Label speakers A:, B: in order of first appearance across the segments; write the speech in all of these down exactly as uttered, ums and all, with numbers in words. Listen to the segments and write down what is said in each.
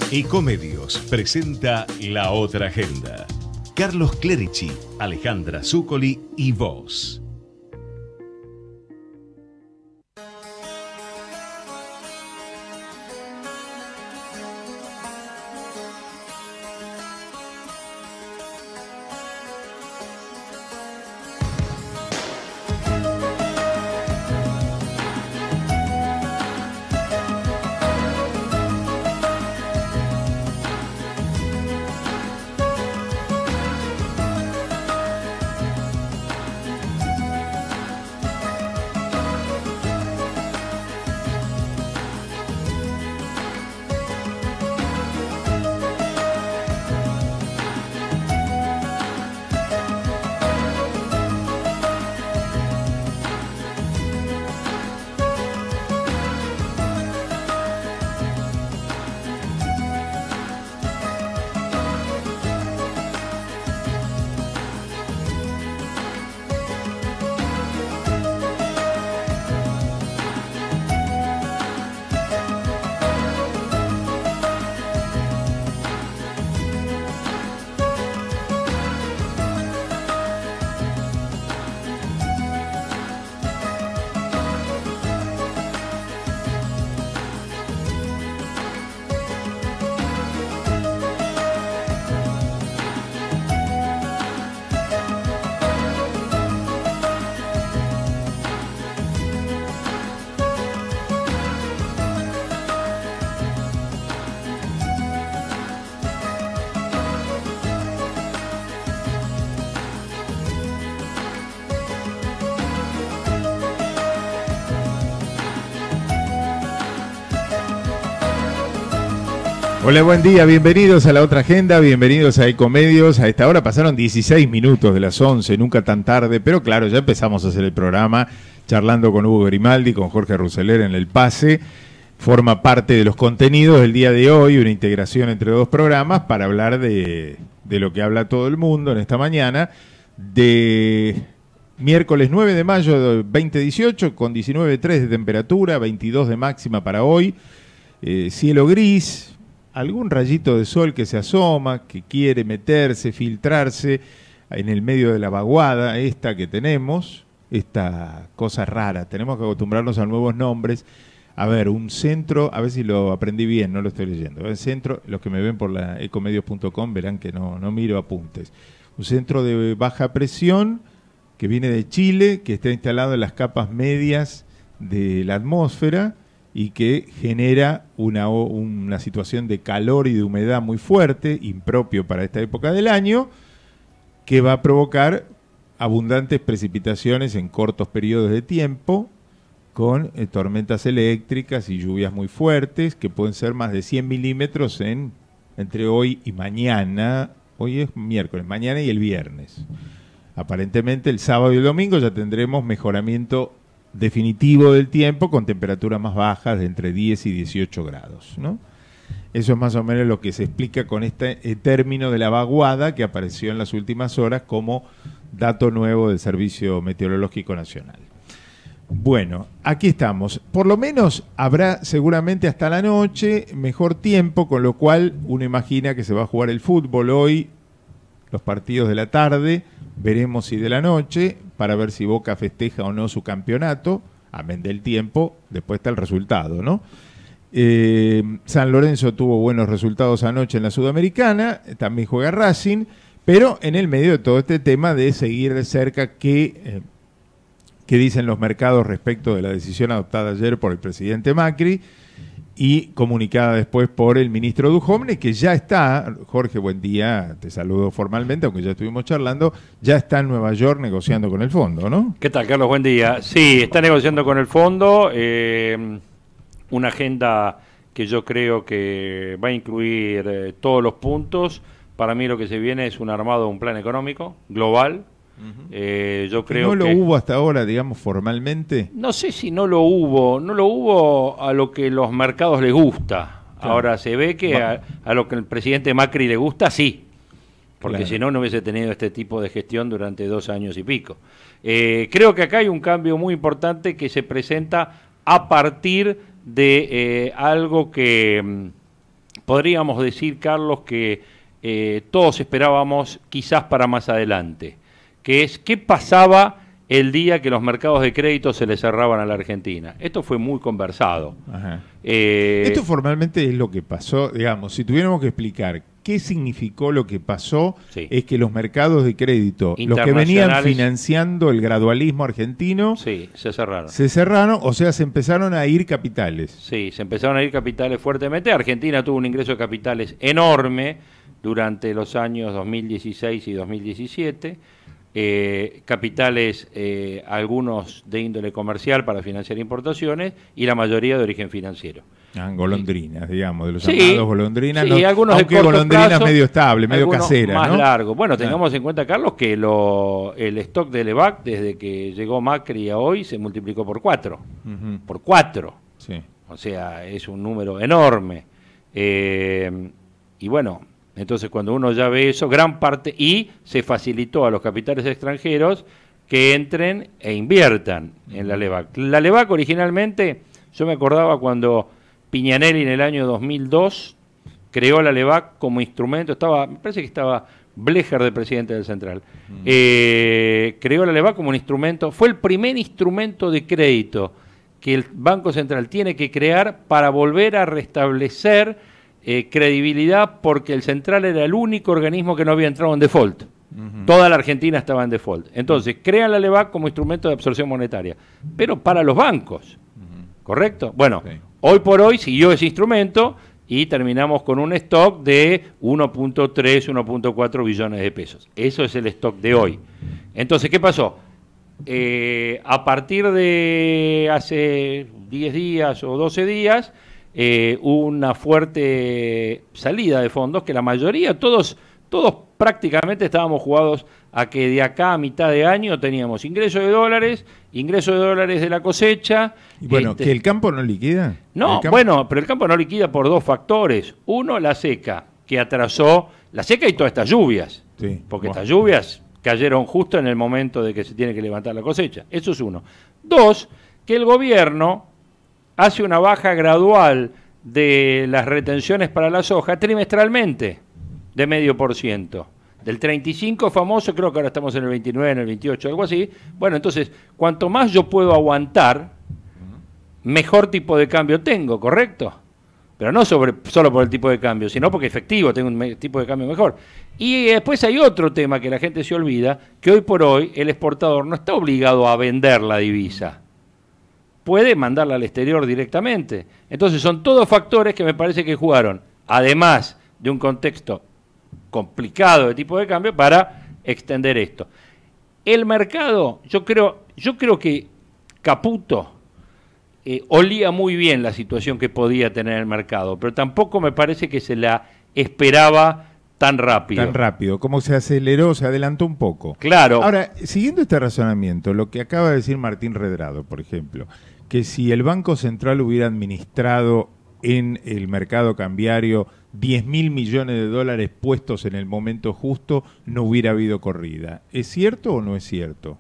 A: Ecomedios presenta La Otra Agenda. Carlos Clerici, Alejandra Zúcoli y vos.
B: Hola, buen día, bienvenidos a La Otra Agenda, bienvenidos a Ecomedios. A esta hora pasaron dieciséis minutos de las once, nunca tan tarde, pero claro, ya empezamos a hacer el programa charlando con Hugo Grimaldi, con Jorge Ruseler en el pase. Forma parte de los contenidos del día de hoy, una integración entre dos programas para hablar de, de lo que habla todo el mundo en esta mañana, de miércoles nueve de mayo de veinte dieciocho, con diecinueve punto tres de temperatura, veintidós de máxima para hoy, eh, cielo gris, algún rayito de sol que se asoma, que quiere meterse, filtrarse en el medio de la vaguada esta que tenemos, esta cosa rara. Tenemos que acostumbrarnos a nuevos nombres. A ver, un centro, a ver si lo aprendí bien, no lo estoy leyendo. El centro, los que me ven por la ecomedios punto com verán que no, no miro apuntes. Un centro de baja presión que viene de Chile, que está instalado en las capas medias de la atmósfera y que genera una, una situación de calor y de humedad muy fuerte, impropio para esta época del año, que va a provocar abundantes precipitaciones en cortos periodos de tiempo, con eh, tormentas eléctricas y lluvias muy fuertes, que pueden ser más de cien milímetros en, entre hoy y mañana. Hoy es miércoles, mañana y el viernes. Aparentemente el sábado y el domingo ya tendremos mejoramiento definitivo del tiempo, con temperaturas más bajas de entre diez y dieciocho grados, ¿no? Eso es más o menos lo que se explica con este eh, término de la vaguada que apareció en las últimas horas como dato nuevo del Servicio Meteorológico Nacional. Bueno, aquí estamos. Por lo menos habrá seguramente hasta la noche mejor tiempo, con lo cual uno imagina que se va a jugar el fútbol hoy, los partidos de la tarde, veremos si de la noche, para ver si Boca festeja o no su campeonato, amén del tiempo, después está el resultado, ¿no? Eh, San Lorenzo tuvo buenos resultados anoche en la Sudamericana, también juega Racing, pero en el medio de todo este tema de seguir de cerca qué, eh, qué dicen los mercados respecto de la decisión adoptada ayer por el presidente Macri y comunicada después por el ministro Duhovne, que ya está, Jorge, buen día, te saludo formalmente, aunque ya estuvimos charlando, ya está en Nueva York negociando con el fondo, ¿no?
C: ¿Qué tal, Carlos? Buen día. Sí, está negociando con el fondo, eh, una agenda que yo creo que va a incluir eh, todos los puntos. Para mí lo que se viene es un armado de un plan económico global. Uh-huh. eh, yo creo
B: ¿No lo
C: que,
B: hubo hasta ahora, digamos, formalmente?
C: No sé si no lo hubo, no lo hubo a lo que los mercados les gusta. Claro. Ahora se ve que a, a lo que el presidente Macri le gusta, sí. Porque claro, si no, no hubiese tenido este tipo de gestión durante dos años y pico. Eh, creo que acá hay un cambio muy importante que se presenta a partir de eh, algo que, podríamos decir, Carlos, que eh, todos esperábamos quizás para más adelante, que es qué pasaba el día que los mercados de crédito se le cerraban a la Argentina. Esto fue muy conversado.
B: Ajá.
C: Eh,
B: Esto formalmente es lo que pasó, digamos, si tuviéramos que explicar qué significó lo que pasó,
C: sí.
B: es que los mercados de crédito, los que venían financiando el gradualismo argentino,
C: sí, se cerraron.
B: Se cerraron, o sea, se empezaron a ir capitales.
C: Sí, se empezaron a ir capitales fuertemente. Argentina tuvo un ingreso de capitales enorme durante los años dos mil dieciséis y dos mil diecisiete. Eh, capitales, eh, algunos de índole comercial para financiar importaciones y la mayoría de origen financiero.
B: Ah, golondrinas, sí. digamos, de los
C: sí,
B: llamados golondrinas.
C: Sí,
B: no,
C: algunos
B: aunque
C: de corto
B: golondrinas
C: plazo,
B: medio estable, medio casera,
C: más
B: ¿no?
C: largo. Bueno, tengamos ah. en cuenta, Carlos, que lo, el stock de Levac desde que llegó Macri a hoy se multiplicó por cuatro. Uh-huh. Por cuatro.
B: Sí.
C: O sea, es un número enorme. Eh, y bueno... Entonces, cuando uno ya ve eso, gran parte, y se facilitó a los capitales extranjeros que entren e inviertan en la Levac. La Levac originalmente, yo me acordaba cuando Piñanelli en el año dos mil dos creó la Levac como instrumento, estaba, me parece que estaba Blecher de presidente del Central, uh-huh. eh, creó la Levac como un instrumento, fue el primer instrumento de crédito que el Banco Central tiene que crear para volver a restablecer Eh, credibilidad, porque el Central era el único organismo que no había entrado en default. Uh-huh. Toda la Argentina estaba en default. Entonces, crean la Levac como instrumento de absorción monetaria, pero para los bancos. Uh-huh. ¿Correcto? Bueno, sí. Hoy por hoy siguió ese instrumento y terminamos con un stock de uno punto tres, uno punto cuatro billones de pesos. Eso es el stock de hoy. Entonces, ¿qué pasó? Eh, a partir de hace diez días o doce días, Eh, una fuerte salida de fondos, que la mayoría, todos, todos prácticamente estábamos jugados a que de acá a mitad de año teníamos ingresos de dólares, ingresos de dólares de la cosecha.
B: Y bueno,
C: este,
B: ¿que el campo no liquida?
C: No, bueno, pero el campo no liquida por dos factores. Uno, la seca, que atrasó, la seca y todas estas lluvias, sí, porque bueno. estas lluvias cayeron justo en el momento de que se tiene que levantar la cosecha. Eso es uno. Dos, que el gobierno hace una baja gradual de las retenciones para la soja trimestralmente, de medio por ciento. Del treinta y cinco famoso, creo que ahora estamos en el veintinueve, en el veintiocho, algo así. Bueno, entonces, cuanto más yo puedo aguantar, mejor tipo de cambio tengo, ¿correcto? Pero no sobre, solo por el tipo de cambio, sino porque efectivo tengo un tipo de cambio mejor. Y después hay otro tema que la gente se olvida, que hoy por hoy el exportador no está obligado a vender la divisa. Puede mandarla al exterior directamente. Entonces son todos factores que me parece que jugaron, además de un contexto complicado de tipo de cambio, para extender esto. El mercado, yo creo, yo creo que Caputo eh, olía muy bien la situación que podía tener el mercado, pero tampoco me parece que se la esperaba tan rápido.
B: Tan rápido, como se aceleró, se adelantó un poco.
C: Claro.
B: Ahora, siguiendo este razonamiento, lo que acaba de decir Martín Redrado, por ejemplo, que si el Banco Central hubiera administrado en el mercado cambiario diez mil millones de dólares puestos en el momento justo, no hubiera habido corrida. ¿Es cierto o no es cierto?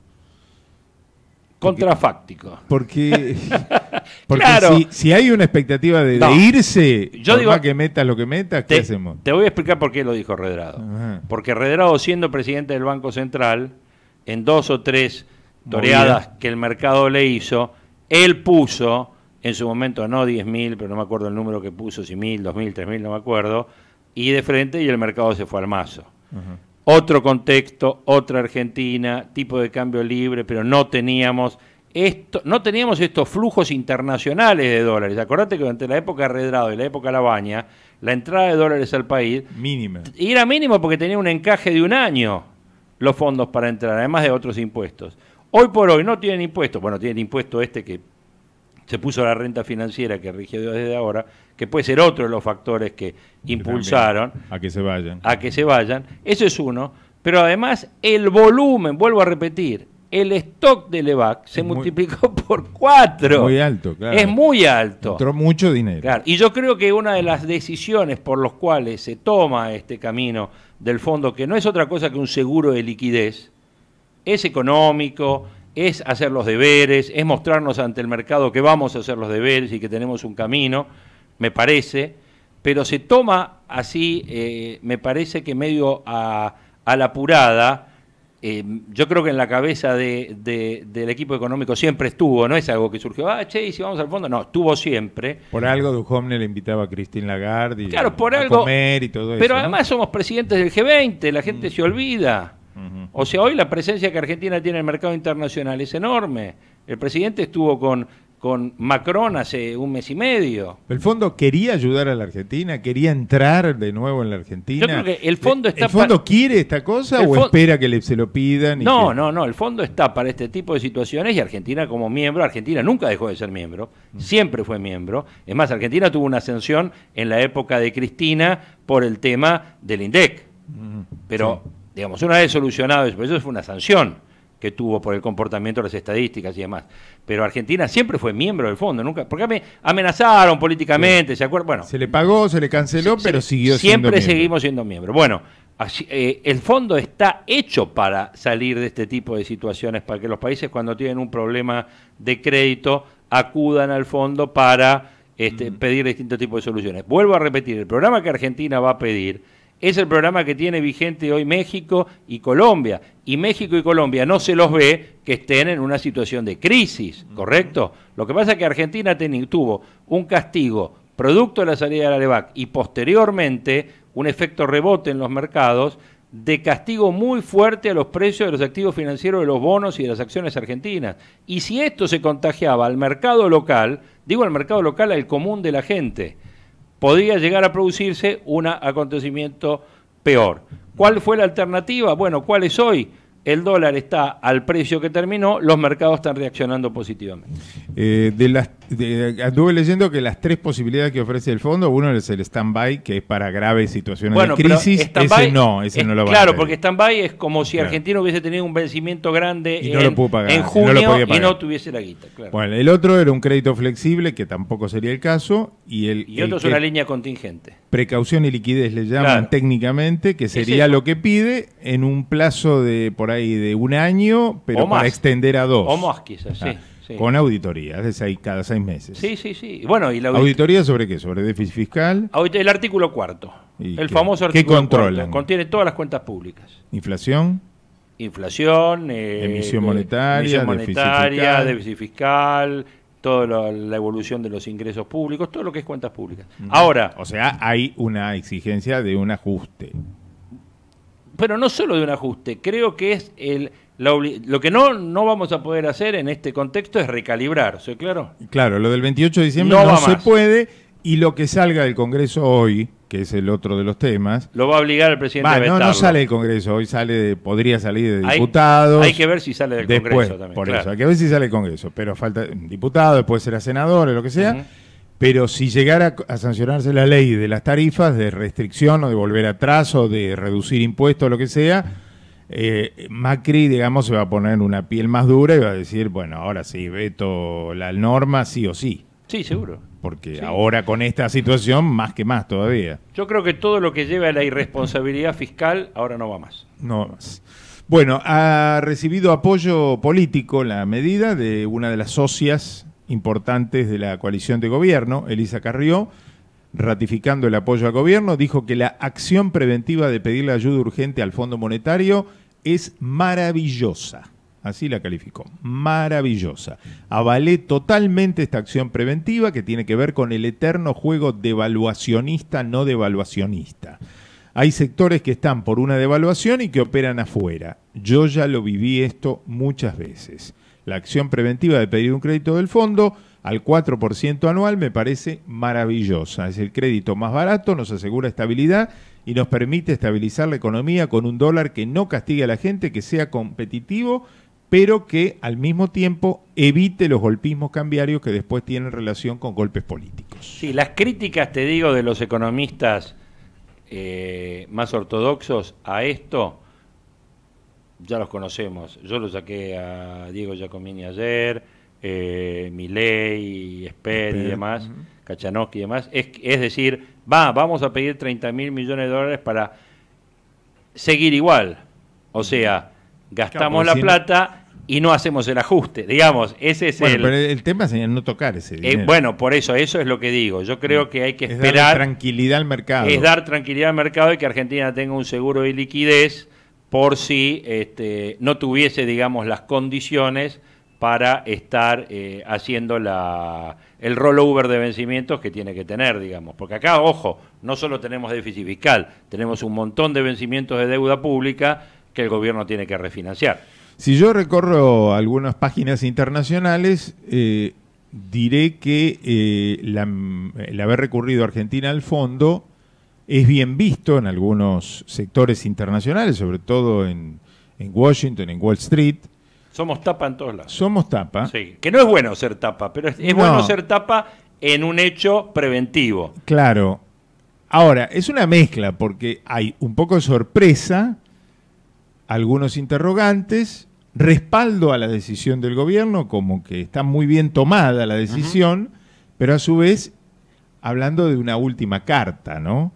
C: Contrafáctico.
B: Porque, porque
C: claro.
B: si, si hay una expectativa de,
C: no.
B: de irse,
C: yo
B: por
C: digo,
B: más que metas lo que metas, ¿qué
C: te,
B: hacemos?
C: Te voy a explicar por qué lo dijo Redrado. Ajá. Porque Redrado, siendo presidente del Banco Central, en dos o tres toreadas que el mercado le hizo, él puso, en su momento no diez mil, pero no me acuerdo el número que puso, si mil, dos mil, tres mil, no me acuerdo, y de frente y el mercado se fue al mazo. Ajá. Otro contexto, otra Argentina, tipo de cambio libre, pero no teníamos esto, no teníamos estos flujos internacionales de dólares. Acordate que durante la época de Redrado y la época de Labaña, la entrada de dólares al país
B: mínima.
C: Y era mínimo porque tenía un encaje de un año los fondos para entrar, además de otros impuestos. Hoy por hoy no tienen impuestos, bueno, tienen impuesto este que se puso la renta financiera que rige desde ahora, que puede ser otro de los factores que impulsaron
B: a que se vayan.
C: A que se vayan. Eso es uno. Pero además el volumen, vuelvo a repetir, el stock de Levac se muy, multiplicó por cuatro.
B: Es muy alto, claro.
C: Es muy alto.
B: Entró mucho dinero.
C: Claro. Y yo creo que una de las decisiones por las cuales se toma este camino del fondo, que no es otra cosa que un seguro de liquidez, es económico, es hacer los deberes, es mostrarnos ante el mercado que vamos a hacer los deberes y que tenemos un camino, me parece, pero se toma así, eh, me parece que medio a, a la apurada. Eh, yo creo que en la cabeza de, de, del equipo económico siempre estuvo, no es algo que surgió, ah, che, y si vamos al fondo, no, estuvo siempre.
B: Por algo Duhovne le invitaba a Christine Lagarde y
C: claro, por
B: a
C: algo,
B: comer y todo eso.
C: pero
B: ¿no?
C: además somos presidentes del G veinte, la gente
B: Mm.
C: se olvida.
B: Uh-huh.
C: O sea, hoy la presencia que Argentina tiene en el mercado internacional es enorme. El presidente estuvo con, con Macron hace un mes y medio.
B: ¿El fondo quería ayudar a la Argentina? ¿Quería entrar de nuevo en la Argentina?
C: Yo creo que el fondo está
B: ¿El fondo
C: pa-
B: quiere esta cosa
C: El
B: o
C: fon-
B: espera que le, se lo pidan? Y
C: No,
B: que...
C: no, no, el fondo está para este tipo de situaciones y Argentina como miembro, Argentina nunca dejó de ser miembro, siempre fue miembro. Es más, Argentina tuvo una ascensión en la época de Cristina por el tema del INDEC.
B: Uh-huh.
C: Pero,
B: Sí.
C: digamos, una vez solucionado eso, eso fue una sanción que tuvo por el comportamiento de las estadísticas y demás. Pero Argentina siempre fue miembro del fondo, nunca, porque ame- amenazaron políticamente,
B: Sí.
C: ¿se acuerdan? Bueno,
B: Se le pagó, se le canceló,
C: se-
B: pero
C: se-
B: siguió siendo
C: siempre
B: miembro.
C: seguimos siendo miembros. Bueno, así, eh, el fondo está hecho para salir de este tipo de situaciones, para que los países cuando tienen un problema de crédito acudan al fondo para este,
B: Mm.
C: pedir distintos tipos de soluciones. Vuelvo a repetir, el programa que Argentina va a pedir es el programa que tiene vigente hoy México y Colombia. Y México y Colombia no se los ve que estén en una situación de crisis, ¿correcto? Lo que pasa es que Argentina ten- tuvo un castigo producto de la salida de la LEVAC y posteriormente un efecto rebote en los mercados de castigo muy fuerte a los precios de los activos financieros de los bonos y de las acciones argentinas. Y si esto se contagiaba al mercado local, digo al mercado local, al común de la gente, podía llegar a producirse un acontecimiento peor. ¿Cuál fue la alternativa? Bueno, ¿cuál es hoy? El dólar está al precio que terminó, los mercados están reaccionando positivamente.
B: Eh, de las, de, anduve leyendo que las tres posibilidades que ofrece el fondo, uno es el stand-by, que es para graves situaciones
C: Bueno,
B: de
C: pero
B: crisis.
C: stand-by
B: Ese no, ese
C: es-
B: no lo va a
C: Claro,
B: pedir.
C: porque stand-by es como si
B: Claro.
C: Argentina hubiese tenido un vencimiento grande
B: Y no
C: en,
B: lo pudo pagar,
C: en
B: y no lo
C: junio
B: podía
C: y
B: pagar.
C: no tuviese la guita. Claro.
B: Bueno, el otro era un crédito flexible, que tampoco sería el caso, y el,
C: Y otro
B: el
C: es
B: que-
C: una línea contingente.
B: precaución y liquidez le llaman
C: Claro.
B: técnicamente, que sería
C: eso.
B: lo que pide en un plazo de por ahí de un año, pero
C: O
B: para
C: más.
B: extender a dos.
C: O más quizás, sí.
B: Ah,
C: sí.
B: Con auditoría, de seis, cada seis meses.
C: Sí, sí, sí. Bueno, y la audit-
B: ¿Auditoría sobre qué? ¿Sobre déficit fiscal?
C: audit- el artículo cuarto.
B: ¿Y
C: El
B: qué-
C: famoso
B: qué
C: artículo
B: controlan?
C: cuarto. Contiene todas las cuentas públicas.
B: ¿Inflación?
C: Inflación, eh,
B: Emisión
C: de-
B: monetaria,
C: emisión
B: déficit
C: monetaria,
B: fiscal.
C: déficit fiscal, toda la, la evolución de los ingresos públicos, todo lo que es cuentas públicas. Ahora,
B: O sea, hay una exigencia de un ajuste.
C: pero no solo de un ajuste, creo que es el la obli- lo que no, no vamos a poder hacer en este contexto es recalibrar, ¿soy claro?
B: Claro, lo del veintiocho de diciembre
C: No
B: no,
C: va
B: se
C: más.
B: puede, y lo que salga del Congreso hoy, que es el otro de los temas,
C: Lo va a obligar el presidente
B: va,
C: a
B: no,
C: vetarlo.
B: no sale del Congreso, hoy sale de- podría salir de
C: Hay-
B: diputados.
C: hay que ver si sale del
B: después,
C: Congreso también,
B: Por
C: claro.
B: eso, hay que ver si sale del Congreso, pero falta diputado, después será senador, o lo que sea.
C: Ujú.
B: Pero si llegara a sancionarse la ley de las tarifas, de restricción o de volver atrás o de reducir impuestos o lo que sea, eh, Macri, digamos, se va a poner una piel más dura y va a decir, bueno, ahora sí, veto la norma sí o sí.
C: Sí, seguro.
B: Porque
C: Sí.
B: ahora con esta situación, más que más todavía.
C: Yo creo que todo lo que lleve a la irresponsabilidad fiscal ahora no va más.
B: No más. Bueno, ha recibido apoyo político la medida de una de las socias importantes de la coalición de gobierno, Elisa Carrió, ratificando el apoyo al gobierno, dijo que la acción preventiva de pedirle ayuda urgente al Fondo Monetario es maravillosa. Así la calificó, maravillosa. Avalé totalmente esta acción preventiva que tiene que ver con el eterno juego devaluacionista, no devaluacionista. Hay sectores que están por una devaluación y que operan afuera. Yo ya lo viví esto muchas veces. La acción preventiva de pedir un crédito del fondo al cuatro por ciento anual me parece maravillosa. Es el crédito más barato, nos asegura estabilidad y nos permite estabilizar la economía con un dólar que no castigue a la gente, que sea competitivo, pero que al mismo tiempo evite los golpismos cambiarios que después tienen relación con golpes políticos.
C: Sí, las críticas, te digo, de los economistas eh, más ortodoxos a esto, ya los conocemos. Yo lo saqué a Diego Giacomini ayer, eh, Milei, Esper y
B: Esper,
C: demás,
B: uh-huh.
C: Kachanowski y demás. Es, es decir, va, vamos a pedir treinta mil millones de dólares para seguir igual. O sea, gastamos
B: Claro,
C: la
B: si no-
C: plata y no hacemos el ajuste. Digamos, ese es
B: bueno,
C: el...
B: Pero el tema es no tocar ese dinero.
C: Eh, bueno, por eso, eso es lo que digo. Yo creo que hay que
B: es
C: esperar...
B: dar tranquilidad al mercado.
C: Es dar tranquilidad al mercado y que Argentina tenga un seguro de liquidez por si este, no tuviese, digamos, las condiciones para estar eh, haciendo la, el rollover de vencimientos que tiene que tener, digamos. Porque acá, ojo, no solo tenemos déficit fiscal, tenemos un montón de vencimientos de deuda pública que el gobierno tiene que refinanciar.
B: Si yo recorro algunas páginas internacionales, eh, diré que eh, la, el haber recurrido a Argentina al fondo es bien visto en algunos sectores internacionales, sobre todo en, en Washington, en Wall Street.
C: Somos tapa en todos lados.
B: Somos tapa.
C: Sí, que no es bueno ser tapa, pero es, es
B: No.
C: bueno ser tapa en un hecho preventivo.
B: Claro. Ahora, es una mezcla porque hay un poco de sorpresa, algunos interrogantes, respaldo a la decisión del gobierno, como que está muy bien tomada la decisión, uh-huh. pero a su vez hablando de una última carta, ¿no?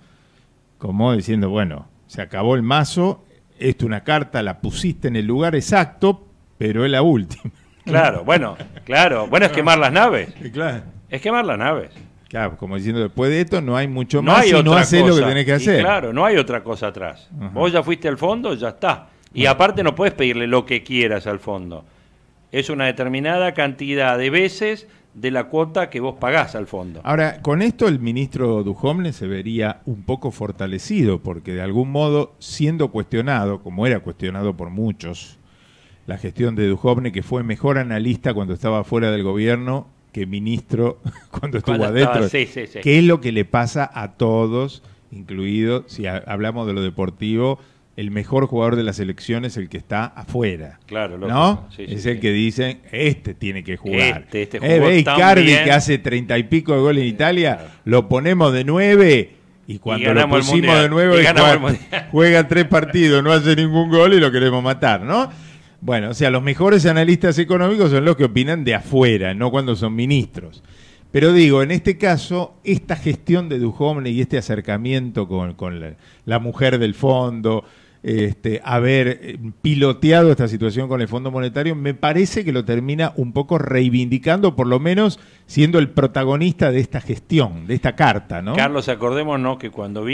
B: Como diciendo, bueno, se acabó el mazo, esto una carta, la pusiste en el lugar exacto, pero es la última.
C: Claro, bueno, claro. Bueno, es quemar las naves.
B: Claro.
C: Es quemar las naves.
B: Claro, como diciendo, después de esto no hay mucho
C: No
B: más
C: hay
B: y
C: otra
B: no haces
C: cosa.
B: lo que tenés que hacer.
C: Y claro, no hay otra cosa atrás.
B: Ajá.
C: Vos ya fuiste al fondo, ya está. Y aparte no puedes pedirle lo que quieras al fondo. Es una determinada cantidad de veces de la cuota que vos pagás al fondo.
B: Ahora, con esto el ministro Duhovne se vería un poco fortalecido, porque de algún modo, siendo cuestionado, como era cuestionado por muchos, la gestión de Duhovne, que fue mejor analista cuando estaba fuera del gobierno que ministro cuando estuvo
C: Cuando
B: adentro,
C: estaba, sí, sí, sí.
B: que es lo que le pasa a todos, incluido, si ha, hablamos de lo deportivo, el mejor jugador de la selección es el que está afuera.
C: Claro, loco.
B: ¿No?
C: Sí, sí,
B: es
C: sí.
B: el que dicen, este tiene que jugar.
C: Este, este
B: eh,
C: jugó
B: ¿Veis
C: tan
B: Cardi
C: bien.
B: que hace treinta y pico de goles en Italia?
C: Claro.
B: Lo ponemos de nueve y cuando lo
C: ganamos el
B: pusimos
C: Mundial.
B: de nueve
C: Y ganamos
B: juega,
C: el Mundial.
B: juega tres partidos, no hace ningún gol y lo queremos matar, ¿no? Bueno, o sea, los mejores analistas económicos son los que opinan de afuera, no cuando son ministros. Pero digo, en este caso, esta gestión de Duhovne y este acercamiento con, con la, la mujer del fondo, este, haber piloteado esta situación con el Fondo Monetario, me parece que lo termina un poco reivindicando, por lo menos siendo el protagonista de esta gestión, de esta carta, ¿no?
C: Carlos, acordémonos que cuando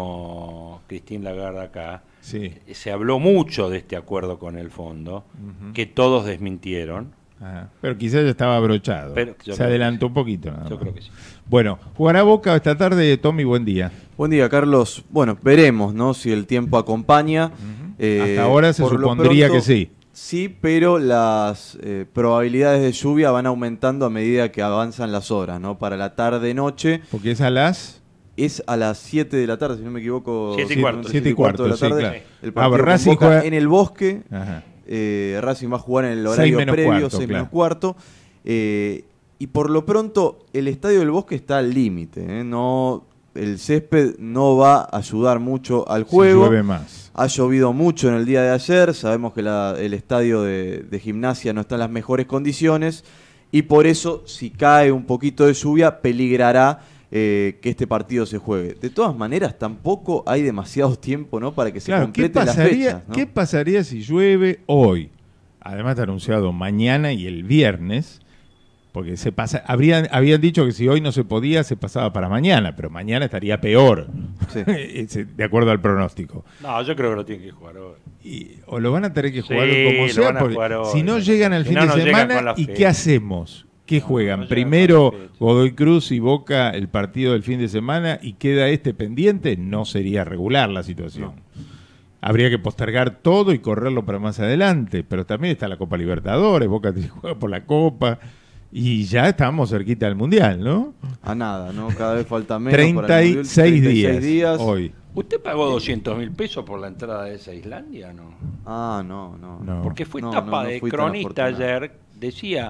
C: vino Christine Lagarde acá,
B: Sí.
C: se habló mucho de este acuerdo con el fondo, uh-huh. que todos desmintieron.
B: Ajá. Pero quizás ya estaba abrochado.
C: Pero
B: se adelantó un poquito. Nada
C: yo
B: más.
C: creo que sí.
B: Bueno, jugará Boca esta tarde. Tommy, buen día.
D: Buen día, Carlos. Bueno, veremos, ¿no? Si el tiempo acompaña.
B: Uh-huh.
D: eh,
B: Hasta ahora se supondría
D: pronto,
B: que sí.
D: Sí, pero las eh, probabilidades de lluvia van aumentando a medida que avanzan las horas, ¿no? Para la tarde-noche.
B: Porque es a las...
D: Es a las siete de la tarde, si no me equivoco.
C: siete y cuarto.
D: siete y cuarto de la tarde.
B: Sí, claro.
D: El partido
B: Ah,
D: con
B: Racing
D: Boca
B: juega...
D: en el Bosque.
B: Ajá.
D: Eh, Racing va a jugar en el
B: seis
D: horario
B: menos
D: previo,
B: cuarto,
D: seis
B: claro.
D: menos cuarto. Eh, y por lo pronto, el Estadio del Bosque está al límite. ¿eh? No, el césped no va a ayudar mucho al juego.
B: Si llueve más.
D: Ha llovido mucho en el día de ayer. Sabemos que la, el estadio de, de gimnasia no está en las mejores condiciones. Y por eso, si cae un poquito de lluvia, peligrará Eh, que este partido se juegue. De todas maneras, tampoco hay demasiado tiempo, ¿no? Para que se
B: Claro, ¿qué
D: completen las
B: pasaría,
D: fechas, ¿no?
B: ¿qué pasaría si llueve hoy? Además está anunciado mañana y el viernes, porque se pasa, habrían, habían dicho que si hoy no se podía, se pasaba para mañana, pero mañana estaría peor,
D: Sí.
B: de acuerdo al pronóstico.
C: No, yo creo que lo tienen que jugar hoy.
B: Y, o lo van a tener que
C: Sí,
B: jugar como
C: lo
B: sea,
C: van a
B: porque
C: jugar hoy.
B: si no llegan al
C: Si
B: fin
C: no,
B: de
C: no llegan
B: semana,
C: con la
B: ¿y
C: fecha.
B: qué hacemos? ¿Qué
C: No,
B: juegan?
C: no llegan
B: Primero
C: con la fecha.
B: Godoy Cruz y Boca el partido del fin de semana y queda este pendiente, no sería regular la situación. No. Habría que postergar todo y correrlo para más adelante, pero también está la Copa Libertadores, Boca tiene que jugar por la Copa y ya estamos cerquita del Mundial, ¿no?
D: A nada, ¿no? Cada vez falta menos.
B: treinta
D: para el
B: y
D: Mundial.
B: seis
D: treinta y
B: días,
D: seis días
B: hoy.
C: ¿Usted pagó doscientos mil pesos por la entrada de esa Islandia, no?
D: Ah, no, no.
B: No.
C: Porque fue
D: No,
C: tapa
D: no, no
C: de
D: fui tan
C: cronista
D: afortunado.
C: ayer, decía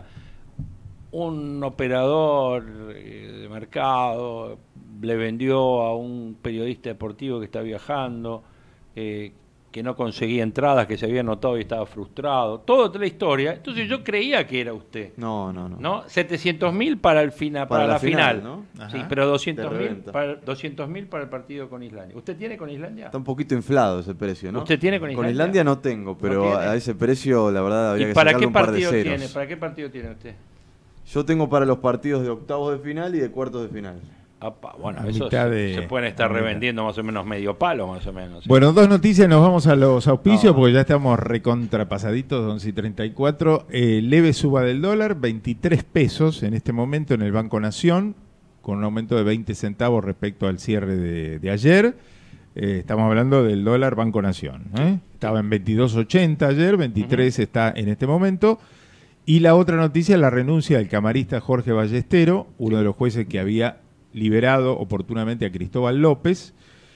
C: un operador eh, de mercado le vendió a un periodista deportivo que está viajando, eh, que no conseguía entradas, que se había notado y estaba frustrado. Toda la historia. Entonces yo creía que era usted.
D: No, no, no.
C: ¿No? setecientos mil para, el fina, para,
D: Para
C: la,
D: la
C: final.
D: final, ¿no?
C: Sí,
B: Ajá.
C: pero doscientos mil
D: reventa.
C: para, doscientos mil para el partido con Islandia. ¿Usted tiene con Islandia?
D: Está un poquito inflado ese precio, ¿no?
C: ¿Usted tiene con
D: Con
C: Islandia?
D: Islandia no tengo, pero
C: ¿No tiene?
D: a ese precio la verdad habría
C: ¿Y
D: que
C: para
D: sacarle
C: qué
D: un par de
C: partido
D: ceros.
C: tiene? ¿Para qué partido tiene usted?
D: Yo tengo para los partidos de octavos de final y de cuartos de final.
C: Apa, bueno,
B: A
C: eso
B: mitad
C: se,
B: de-
C: se pueden estar
B: a mitad.
C: revendiendo más o menos medio palo, más o menos. ¿sí?
B: Bueno, dos noticias, nos vamos a los auspicios
D: No.
B: porque ya estamos recontrapasaditos, once y treinta y cuatro. Eh, leve suba del dólar, veintitrés pesos en este momento en el Banco Nación, con un aumento de veinte centavos respecto al cierre de, de ayer. Eh, estamos hablando del dólar Banco Nación. ¿eh? Estaba en veintidós ochenta ayer, veintitrés uh-huh. está en este momento. Y la otra noticia, la renuncia del camarista Jorge Ballestero, uno de los jueces que había liberado oportunamente a Cristóbal López,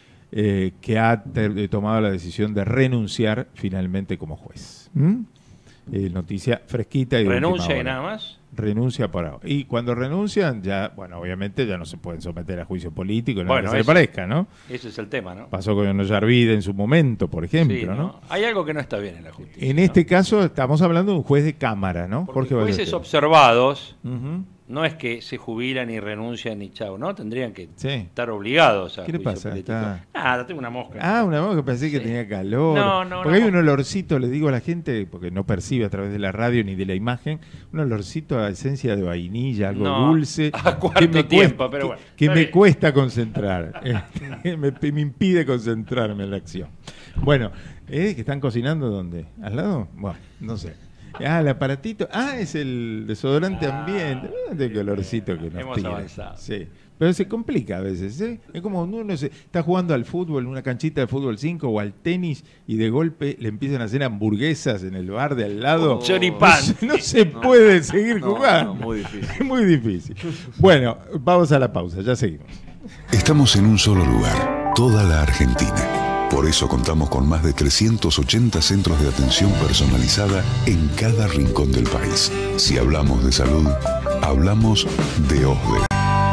B: eh, que ha ter- tomado la decisión de renunciar finalmente como juez. ¿Mm? Eh, noticia fresquita y de
C: ¿Renuncia
B: última
C: y
B: hora.
C: nada más?
B: Renuncia por ahora. Y cuando renuncian, ya, bueno, obviamente ya no se pueden someter a juicio político, no
C: Bueno,
B: que se le
C: eso-
B: parezca, ¿no?
C: Ese es el tema, ¿no?
B: Pasó con Ollarvide en su momento, por ejemplo,
C: Sí,
B: ¿no?
C: ¿no? Hay algo que no está bien en la justicia.
B: En
C: ¿no?
B: este caso estamos hablando de un juez de cámara, ¿no?
C: Porque
B: Jorge
C: jueces
B: Ballestero.
C: observados
B: Ujú.
C: no es que se jubilan y renuncian y chao, ¿no? Tendrían que
B: Sí.
C: estar obligados a
B: ¿Qué le
C: juicio
B: pasa?
C: político.
B: Está-
C: Nada, tengo una mosca.
B: Ah, una voz que pensé que
C: Sí.
B: tenía calor.
C: No, no,
B: Porque
C: no.
B: hay un olorcito, le digo a la gente, porque no percibe a través de la radio ni de la imagen, un olorcito a esencia de vainilla, algo
C: No,
B: dulce.
C: a cuarto
B: me
C: tiempo,
B: cuesta,
C: pero bueno,
B: que, que
C: está
B: me
C: bien.
B: cuesta concentrar. Este, me, me impide concentrarme en la acción. Bueno, ¿eh? ¿Que están cocinando dónde? ¿Al lado? Bueno, no sé. Ah, el aparatito. Ah, es el desodorante
C: Ah.
B: ambiente. De colorcito que nos
C: Hemos
B: tira.
C: avanzado.
B: Sí. Pero se complica a veces, ¿eh? Es como cuando uno se, está jugando al fútbol, en una canchita de fútbol cinco o al tenis y de golpe le empiezan a hacer hamburguesas en el bar de al lado.
C: Oh, choripán.
B: No se, no se puede seguir
D: No,
B: jugando.
D: no, muy difícil.
B: Es muy difícil. Bueno, vamos a la pausa, ya seguimos.
E: Estamos en un solo lugar, toda la Argentina. Por eso contamos con más de trescientos ochenta centros de atención personalizada en cada rincón del país. Si hablamos de salud, hablamos de O S D E.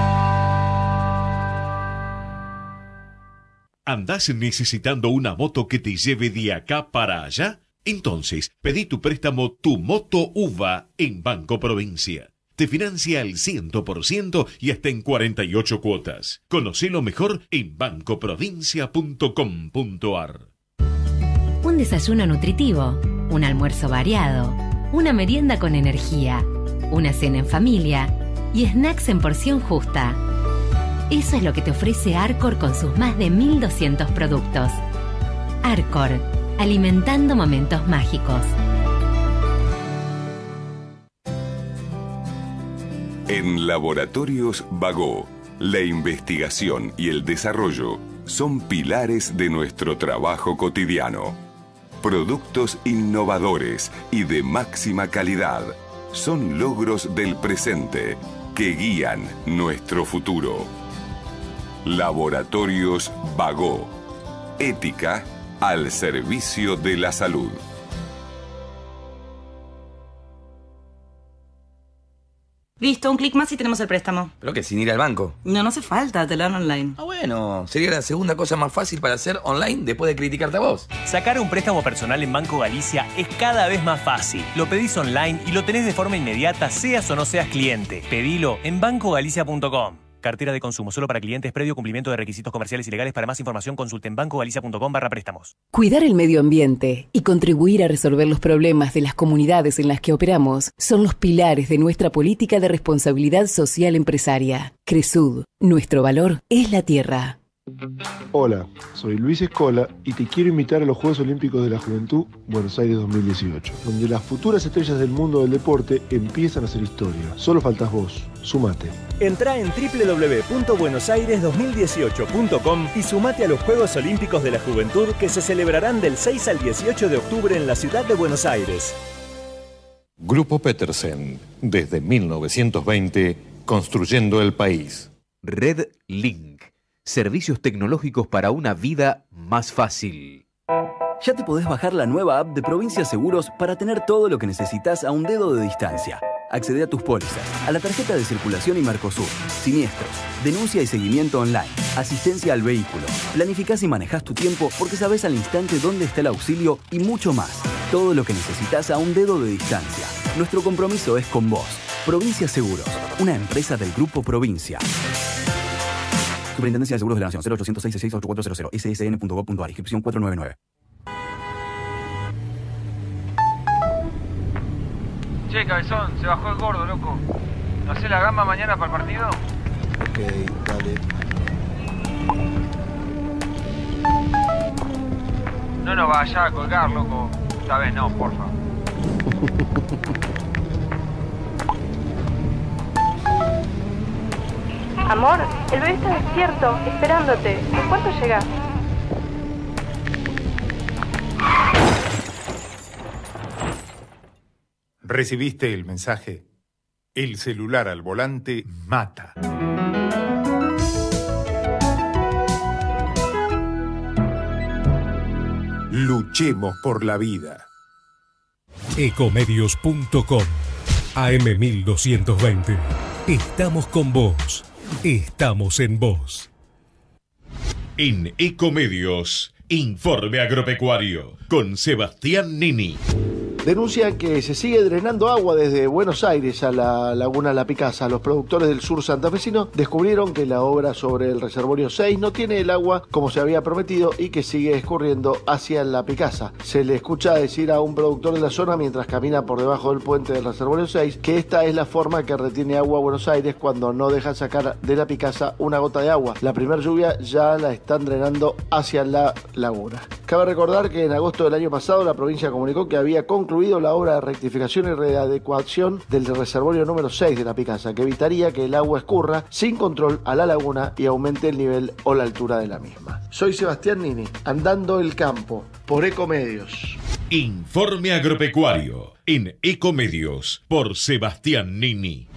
A: ¿Andás necesitando una moto que te lleve de acá para allá? Entonces, pedí tu préstamo Tu Moto U V A en Banco Provincia. Te financia al cien por ciento y hasta en cuarenta y ocho cuotas. Conocelo mejor en banco provincia punto com punto ar.
F: Un desayuno nutritivo, un almuerzo variado, una merienda con energía, una cena en familia y snacks en porción justa. Eso es lo que te ofrece Arcor con sus más de mil doscientos productos. Arcor, alimentando momentos mágicos.
E: En Laboratorios Bagó, la investigación y el desarrollo son pilares de nuestro trabajo cotidiano. Productos innovadores y de máxima calidad son logros del presente que guían nuestro futuro. Laboratorios Bagó, ética al servicio de la salud.
G: Listo, un clic más y tenemos el préstamo.
H: Pero que sin ir al banco.
G: No, no hace falta, te lo dan online.
H: Ah, bueno, sería la segunda cosa más fácil para hacer online después de criticarte a vos.
I: Sacar un préstamo personal en Banco Galicia es cada vez más fácil. Lo pedís online y lo tenés de forma inmediata, seas o no seas cliente. Pedilo en banco galicia punto com. Cartera de consumo solo para clientes, previo cumplimiento de requisitos comerciales y legales. Para más información consulten banco galicia punto com barra préstamos.
J: Cuidar el medio ambiente y contribuir a resolver los problemas de las comunidades en las que operamos son los pilares de nuestra política de responsabilidad social empresaria. Cresud, nuestro valor es la tierra.
K: Hola, soy Luis Escola y te quiero invitar a los Juegos Olímpicos de la Juventud Buenos Aires dos mil dieciocho, donde las futuras estrellas del mundo del deporte empiezan a hacer historia. Solo faltas vos, sumate.
I: Entrá en doble u doble u doble u punto buenos aires dos mil dieciocho punto com y sumate a los Juegos Olímpicos de la Juventud que se celebrarán del seis al dieciocho de octubre en la ciudad de Buenos Aires.
L: Grupo Petersen, desde mil novecientos veinte, construyendo el país.
M: Red Link. Servicios tecnológicos para una vida más fácil.
N: Ya te podés bajar la nueva app de Provincia Seguros para tener todo lo que necesitas a un dedo de distancia. Accede a tus pólizas, a la tarjeta de circulación y Mercosur, siniestros, denuncia y seguimiento online, asistencia al vehículo. Planificás y manejás tu tiempo porque sabés al instante dónde está el auxilio y mucho más. Todo lo que necesitas a un dedo de distancia. Nuestro compromiso es con vos. Provincia Seguros, una empresa del Grupo Provincia. Superintendencia de Seguros de la Nación, cero ochocientos seis sesenta y seis ochenta y cuatro cero cero, ese ese ene punto gob punto ar, inscripción cuatro nueve nueve.
O: Che, cabezón, se bajó el gordo, loco. ¿No sé la gamba mañana para el partido?
K: Ok, dale.
O: No nos vaya a colgar, loco. Esta vez no, porfa.
P: Amor, el bebé está despierto, esperándote. ¿En cuánto llegás?
B: ¿Recibiste el mensaje? El celular al volante mata. Luchemos por la vida.
Q: Ecomedios punto com A M mil doscientos veinte. Estamos con vos. Estamos en vos.
A: En Ecomedios, Informe Agropecuario, con Sebastián Nini.
R: Denuncian que se sigue drenando agua desde Buenos Aires a la laguna La Picasa. Los productores del sur santafesino descubrieron que la obra sobre el reservorio seis no tiene el agua como se había prometido y que sigue escurriendo hacia La Picasa. Se le escucha decir a un productor de la zona mientras camina por debajo del puente del reservorio seis que esta es la forma que retiene agua a Buenos Aires cuando no deja sacar de La Picasa una gota de agua. La primera lluvia ya la están drenando hacia la laguna. Cabe recordar que en agosto del año pasado la provincia comunicó que había concluido la obra de rectificación y readecuación del reservorio número seis de La Picasa, que evitaría que el agua escurra sin control a la laguna y aumente el nivel o la altura de la misma. Soy Sebastián Nini, andando el campo, por Ecomedios.
A: Informe Agropecuario, en Ecomedios, por Sebastián Nini.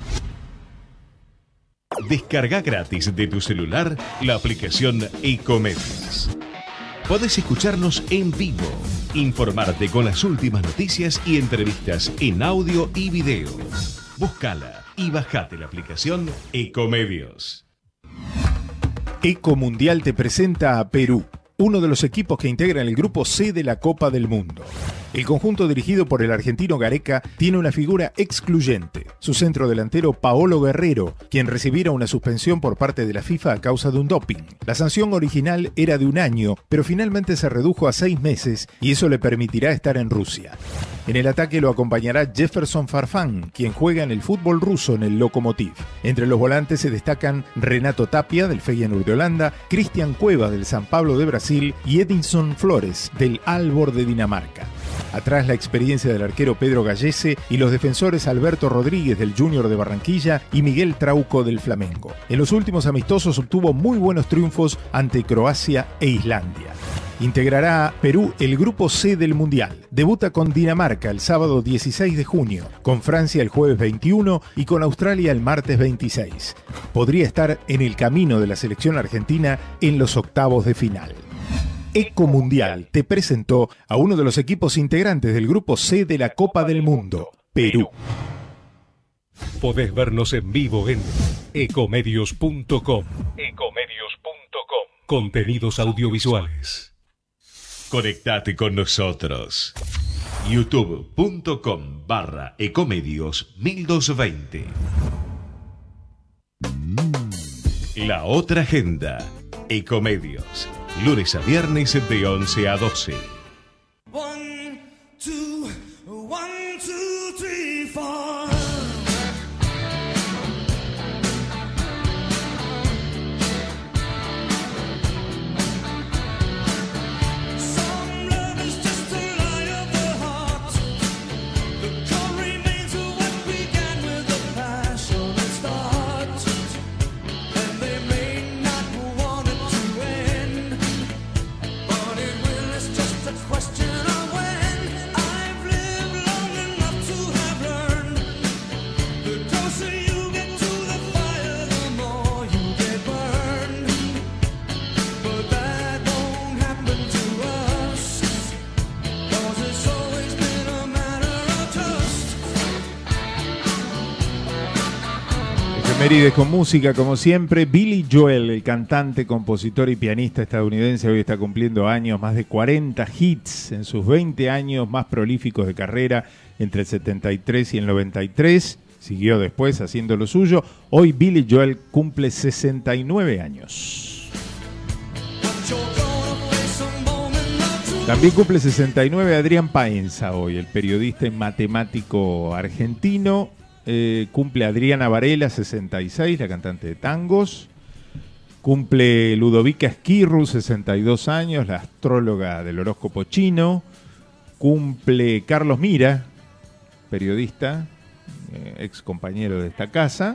A: Descarga gratis de tu celular la aplicación Ecomedios. Podés escucharnos en vivo, informarte con las últimas noticias y entrevistas en audio y video. Búscala y bajate la aplicación Ecomedios.
B: Ecomundial te presenta a Perú, uno de los equipos que integran el grupo C de la Copa del Mundo. El conjunto dirigido por el argentino Gareca tiene una figura excluyente, su centro delantero Paolo Guerrero, quien recibiera una suspensión por parte de la FIFA a causa de un doping. La sanción original era de un año, pero finalmente se redujo a seis meses y eso le permitirá estar en Rusia. En el ataque lo acompañará Jefferson Farfán, quien juega en el fútbol ruso en el Lokomotiv. Entre los volantes se destacan Renato Tapia, del Feyenoord de Holanda, Cristian Cueva, del San Pablo de Brasil, y Edinson Flores, del Aalborg de Dinamarca. Atrás la experiencia del arquero Pedro Gallese y los defensores Alberto Rodríguez del Junior de Barranquilla y Miguel Trauco del Flamengo. En los últimos amistosos obtuvo muy buenos triunfos ante Croacia e Islandia. Integrará a Perú el grupo C del Mundial. Debuta con Dinamarca el sábado dieciséis de junio, con Francia el jueves veintiuno y con Australia el martes veintiséis. Podría estar en el camino de la selección argentina en los octavos de final. Ecomundial te presentó a uno de los equipos integrantes del grupo C de la Copa del Mundo, Perú.
Q: Podés vernos en vivo en ecomedios punto com.
A: Ecomedios punto com.
Q: Contenidos audiovisuales.
A: Conectate con nosotros. youtube.com barra ecomedios mil doscientos veinte. La otra agenda. Ecomedios. Lunes a viernes de once a doce.
S: One, two, one, two, three, four. Some love is just a lie of the heart. The core remains of what began with a passionate start. And they may not want it to end, but it will. It's just a
B: Efemérides con música, como siempre. Billy Joel, el cantante, compositor y pianista estadounidense, hoy está cumpliendo años, más de cuarenta hits en sus veinte años más prolíficos de carrera, entre el setenta y tres y el noventa y tres. Siguió después haciendo lo suyo. Hoy Billy Joel cumple sesenta y nueve años. También cumple sesenta y nueve Adrián Paenza hoy, el periodista y matemático argentino. Eh, cumple Adriana Varela, sesenta y seis, la cantante de tangos. Cumple Ludovica Esquirru, sesenta y dos años, la astróloga del horóscopo chino. Cumple Carlos Mira, periodista, eh, ex compañero de esta casa.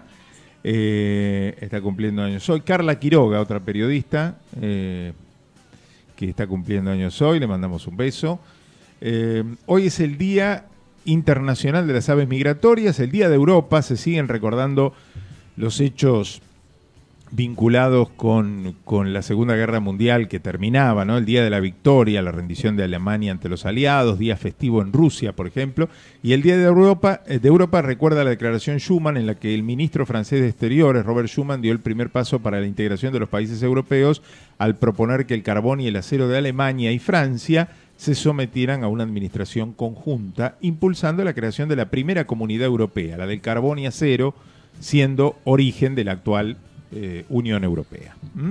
B: Eh, está cumpliendo años hoy. Carla Quiroga, otra periodista, eh, que está cumpliendo años hoy, le mandamos un beso. Eh, hoy es el Día Internacional de las Aves Migratorias, el Día de Europa. Se siguen recordando los hechos vinculados con, con la Segunda Guerra Mundial que terminaba, ¿no? El Día de la Victoria, la rendición de Alemania ante los aliados, día festivo en Rusia, por ejemplo. Y el Día de Europa, de Europa recuerda la declaración Schuman, en la que el ministro francés de Exteriores, Robert Schuman, dio el primer paso para la integración de los países europeos al proponer que el carbón y el acero de Alemania y Francia se sometieran a una administración conjunta, impulsando la creación de la primera comunidad europea, la del carbón y acero, siendo origen de la actual eh, Unión Europea. ¿Mm?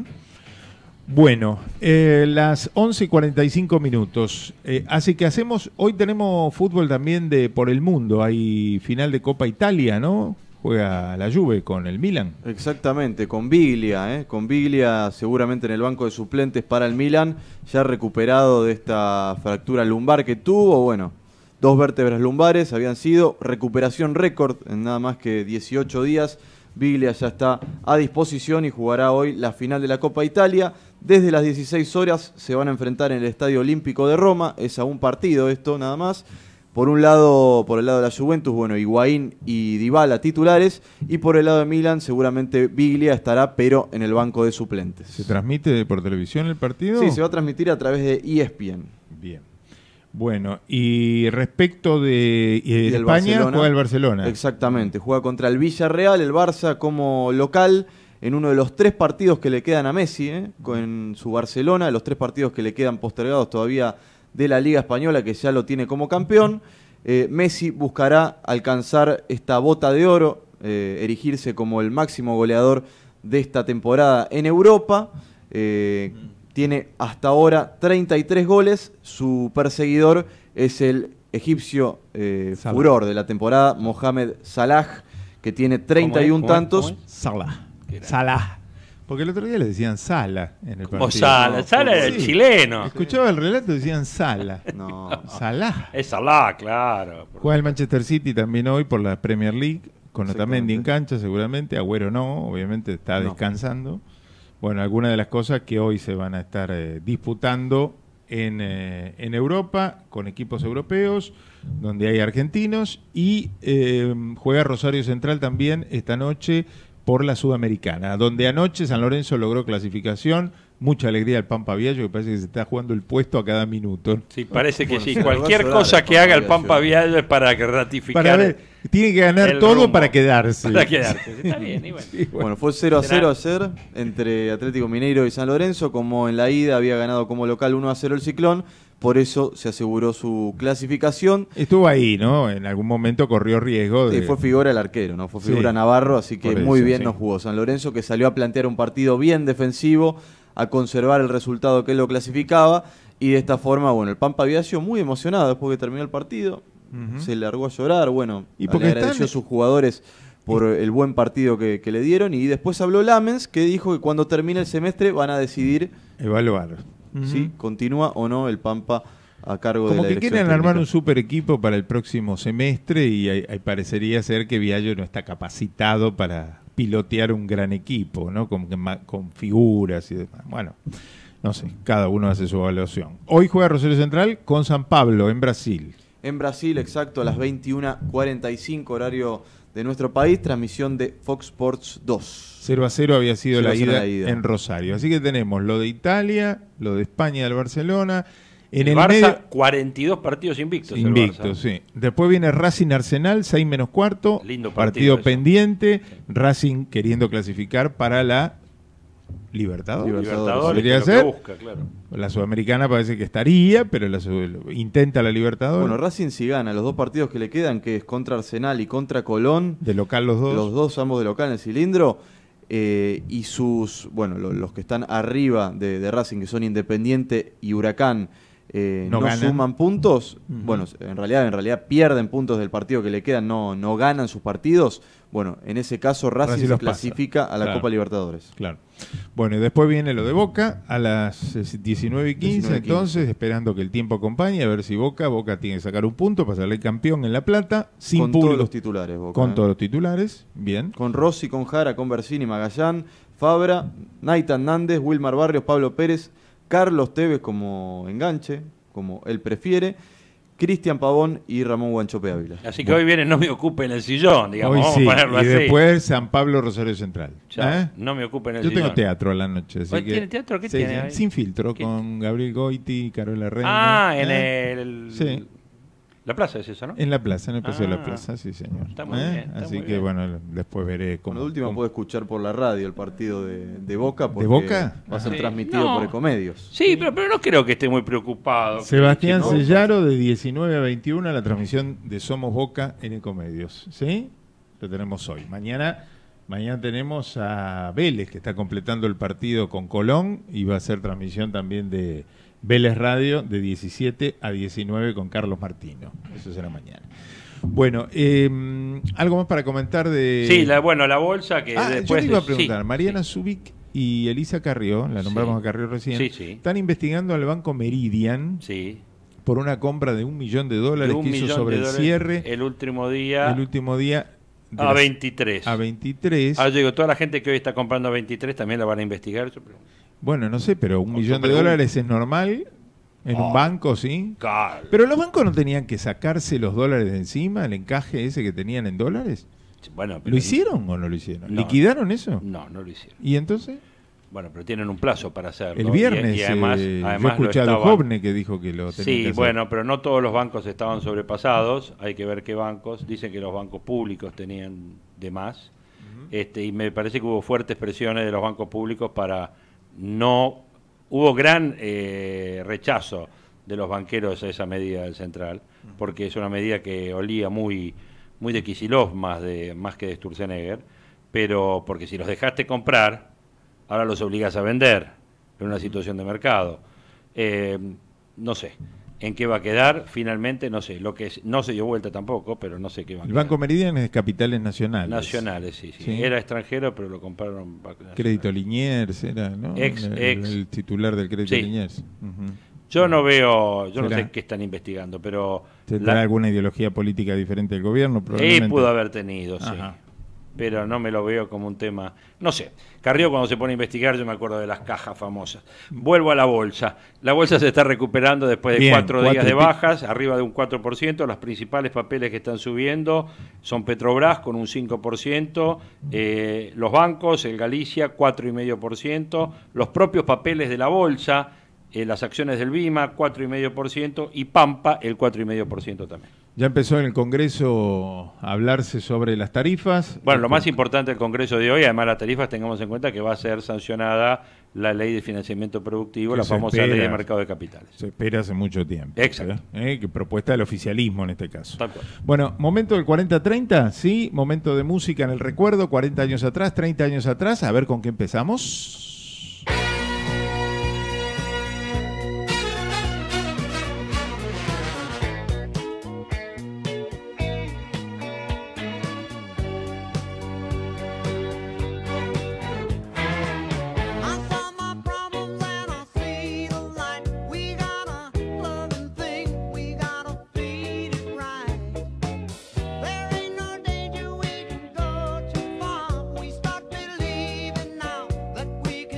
B: Bueno, eh, las once y cuarenta y cinco minutos. Eh, así que hacemos, hoy tenemos fútbol también de por el mundo. Hay final de Copa Italia, ¿no? Juega la Juve con el Milan.
D: Exactamente, con Biglia, ¿eh? Con Biglia seguramente en el banco de suplentes para el Milan, ya recuperado de esta fractura lumbar que tuvo. Bueno, dos vértebras lumbares habían sido, recuperación récord en nada más que dieciocho días. Biglia ya está a disposición y jugará hoy la final de la Copa Italia. Desde las dieciséis horas se van a enfrentar en el Estadio Olímpico de Roma. Es a un partido esto nada más. Por un lado, por el lado de la Juventus, bueno, Higuaín y Dybala titulares, y por el lado de Milan seguramente Biglia estará, pero en el banco de suplentes.
B: ¿Se transmite por televisión el partido?
D: Sí, se va a transmitir a través de E S P N.
B: Bien. Bueno, y respecto de eh, España, Barcelona, juega el Barcelona.
D: Exactamente, juega contra el Villarreal, el Barça como local, en uno de los tres partidos que le quedan a Messi, ¿eh? Con su Barcelona, los tres partidos que le quedan postergados todavía de la Liga Española, que ya lo tiene como campeón. Eh, Messi buscará alcanzar esta bota de oro, eh, erigirse como el máximo goleador de esta temporada en Europa. Eh, tiene hasta ahora treinta y tres goles. Su perseguidor es el egipcio eh, furor de la temporada, Mohamed Salah, que tiene treinta y uno tantos.
B: ¿Cómo es? Salah. Salah. Porque el otro día le decían Sala en el partido.
C: O Sala, no, Sala era el sí. chileno.
B: Escuchaba el relato y decían Sala.
D: No.
B: Salah.
C: Es Salah, claro.
B: Juega el Manchester City también hoy por la Premier League, con Otamendi en cancha seguramente, Agüero no, obviamente está no. descansando. Bueno, algunas de las cosas que hoy se van a estar eh, disputando en, eh, en Europa, con equipos europeos, donde hay argentinos, y eh, juega Rosario Central también esta noche por la Sudamericana, donde anoche San Lorenzo logró clasificación. Mucha alegría al Pampa Viallo, que parece que se está jugando el puesto a cada minuto.
C: Sí, parece que bueno, sí. Cualquier cosa que haga el Pampa Viallo es para que ratificar.
B: Para ver, tiene que ganar todo rumbo. para quedarse.
C: Para quedarse, está bien. Y bueno.
D: Sí, bueno. bueno, fue cero a cero ayer entre Atlético Mineiro y San Lorenzo. Como en la ida había ganado como local uno a cero el Ciclón, por eso se aseguró su clasificación.
B: Estuvo ahí, ¿no? En algún momento corrió riesgo de...
D: Sí, fue figura el arquero, ¿no? Fue figura sí, Navarro, así que muy eso, bien sí. nos jugó San Lorenzo, que salió a plantear un partido bien defensivo, a conservar el resultado que él lo clasificaba, y de esta forma, bueno, el Pampa Viallo muy emocionado después que terminó el partido, uh-huh. se largó a llorar, bueno, y le agradeció están... a sus jugadores por el buen partido que, que le dieron, y después habló Lamens, que dijo que cuando termine el semestre van a decidir...
B: Evaluar.
D: Uh-huh. ¿Sí? ¿Continúa o no el Pampa a cargo
B: Como
D: de la
B: que
D: dirección
B: quieren
D: técnica?
B: armar un super equipo para el próximo semestre y hay, hay parecería ser que Viallo no está capacitado para pilotear un gran equipo, ¿no? Con, con figuras y demás. Bueno, no sé, cada uno hace su evaluación. Hoy juega Rosario Central con San Pablo en Brasil.
D: En Brasil, exacto, a las veintiuna cuarenta y cinco horario de nuestro país, transmisión de Fox Sports dos.
B: cero a cero había sido la ida,
D: la ida
B: en Rosario. Así que tenemos lo de Italia, lo de España del Barcelona, En
C: el,
B: el
C: Barça,
B: medio,
C: cuarenta y dos partidos invictos.
B: invicto,
C: el Barça.
B: sí. Después viene Racing Arsenal, seis menos cuarto.
C: Lindo
B: partido,
C: partido
B: pendiente. Racing queriendo clasificar para la Libertadores.
C: Libertadores,
B: Podría
C: que es lo
B: ser.
C: que busca, claro.
B: La Sudamericana parece que estaría, pero la sub- intenta la Libertadores.
D: Bueno, Racing si gana los dos partidos que le quedan, que es contra Arsenal y contra Colón.
B: De local los dos.
D: Los dos, ambos de local en el cilindro. Eh, y sus, bueno, lo- los que están arriba de, de Racing, que son Independiente y Huracán, eh,
B: No
D: no,
B: ganan.
D: suman puntos.
B: Ujú.
D: Bueno, en realidad, en realidad pierden puntos del partido que le quedan, no, no ganan sus partidos. Bueno, en ese caso Racing,
B: Racing
D: se
B: los pasa.
D: clasifica a la
B: Claro.
D: Copa Libertadores.
B: Claro. Bueno, y después viene lo de Boca a las eh, diecinueve y quince,
D: diecinueve y quince.
B: entonces, esperando que el tiempo acompañe, a ver si Boca, Boca tiene que sacar un punto para salir campeón en La Plata, sin
D: Con
B: público.
D: todos los titulares, Boca,
B: Con
D: ¿eh?
B: todos los titulares, bien.
D: Con Rossi, con Jara, con Bersini, Magallán, Fabra, Naitan Nández, Wilmar Barrios, Pablo Pérez, Carlos Tevez como enganche, como él prefiere, Cristian Pavón y Ramón Guanchope Ávila.
C: Así que hoy viene No me ocupe en el sillón, digamos,
B: Hoy
C: vamos
B: sí,
C: a ponerlo
B: y
C: así.
B: después San Pablo Rosario Central.
C: Ya,
B: ¿eh?
C: No me ocupe en el
B: Yo
C: sillón.
B: tengo teatro a la noche, así
C: ¿Hoy
B: que...
C: tiene teatro? ¿Qué
B: Sí,
C: tiene
B: sí,
C: ahí?
B: sin filtro, con Gabriel Goiti, Carola Reina.
C: Ah, en
B: ¿eh?
C: el...
B: Sí.
C: La plaza es eso, ¿no?
B: En la plaza, en el Paseo de
C: Ah,
B: la Plaza, sí señor.
C: Está muy
B: ¿Eh?
C: bien, está
B: Así
C: muy
B: que
C: bien.
B: bueno, después veré cómo...
D: Bueno, de última
B: cómo-
D: puede escuchar por la radio el partido de, de Boca. Porque
B: Boca?
D: va a ser
C: Sí.
D: transmitido
C: No.
D: por Ecomedios.
C: Sí, pero, pero no creo que esté muy preocupado.
B: Sebastián
C: ¿no?
B: Sellaro de diecinueve a veintiuno, la transmisión de Somos Boca en Ecomedios. ¿Sí? Lo tenemos hoy. Mañana, mañana tenemos a Vélez, que está completando el partido con Colón, y va a ser transmisión también de Vélez Radio de diecisiete a diecinueve con Carlos Martino. Eso será mañana. Bueno, eh, algo más para comentar de...
C: Sí, la, bueno, la bolsa que
B: Ah,
C: después...
B: yo te iba a
C: de-
B: preguntar,
C: sí,
B: Mariana Zubik y Elisa Carrió, la nombramos
C: Sí.
B: a Carrió recién,
C: Sí, sí.
B: están investigando al Banco Meridian
C: Sí.
B: por una compra de un millón de
C: de
B: dólares
C: un
B: que hizo
C: millón
B: sobre
C: de
B: el
C: dólares
B: cierre
C: el último día
B: el último día de
C: a
B: las-
C: veintitrés.
B: a veintitrés.
C: Ah, yo digo, toda la gente que hoy está comprando a veintitrés también la van a investigar. Yo pregunto.
B: Bueno, no sé, pero un
C: Otra
B: millón de
C: pregunta.
B: dólares es normal en
C: Oh.
B: un banco, ¿sí?
C: Claro.
B: Pero los bancos no tenían que sacarse los dólares de encima, el encaje ese que tenían en dólares.
C: Bueno, pero-
B: ¿Lo hicieron o no lo hicieron?
C: No.
B: ¿Liquidaron eso?
C: No, no lo hicieron.
B: ¿Y entonces?
C: Bueno, pero tienen un plazo para hacerlo.
B: El viernes
C: Y, y además,
B: eh, yo
C: además lo
B: escuché a
C: estaban-
B: Duhovne que dijo que lo tenían que
C: Sí,
B: hacer.
C: bueno, pero no todos los bancos estaban sobrepasados. Hay que ver qué bancos. Dicen que los bancos públicos tenían de más. este, y me parece que hubo fuertes presiones de los bancos públicos para no... Hubo gran eh, rechazo de los banqueros a esa medida del central, porque es una medida que olía muy, muy de Kicillof más, de, más que de Sturzenegger, pero porque si los dejaste comprar, ahora los obligas a vender en una situación de mercado. Eh, no sé en qué va a quedar finalmente, no sé, lo que es- no se dio vuelta tampoco, pero no sé qué va a
B: El
C: quedar.
B: Banco Meridian es de capitales nacionales.
C: Nacionales, sí, sí,
B: Sí.
C: Era extranjero, pero lo compraron.
B: Crédito Liniers era, ¿no?
C: Ex-
B: el,
C: ex.
B: el titular del Crédito
C: Sí.
B: Liniers. Ujú.
C: Yo no veo, yo no
B: ¿Será?
C: sé qué están investigando, pero
B: ¿Tendrá
C: la-
B: alguna ideología política diferente del gobierno?
C: Eh,
B: Probablemente.
C: pudo haber tenido, sí.
B: Ajá.
C: Pero no me lo veo como un tema. No sé. Carrió, cuando se pone a investigar, yo me acuerdo de las cajas famosas. Vuelvo a la bolsa. La bolsa se está recuperando después de
B: Bien,
C: cuatro días
B: cuatro
C: de
B: y pico.
C: bajas, arriba de un cuatro por ciento. Los principales papeles que están subiendo son Petrobras con un cinco por ciento, eh, los bancos, el Galicia, cuatro coma cinco por ciento, los propios papeles de la bolsa, eh, las acciones del Bima, cuatro coma cinco por ciento, y Pampa, el cuatro coma cinco por ciento también.
B: Ya empezó en el Congreso a hablarse sobre las tarifas.
C: Bueno, lo más importante del Congreso de hoy, además de las tarifas, tengamos en cuenta que va a ser sancionada la ley de financiamiento productivo,
B: Que
C: la
B: se
C: famosa
B: espera.
C: ley de mercado de capitales.
B: Se espera hace mucho tiempo.
C: Exacto.
B: ¿eh? Que propuesta del oficialismo en este caso.
C: Tal cual.
B: Bueno, momento del cuarenta treinta, sí, momento de música en el recuerdo, cuarenta años atrás, treinta años atrás, a ver con qué empezamos.
S: We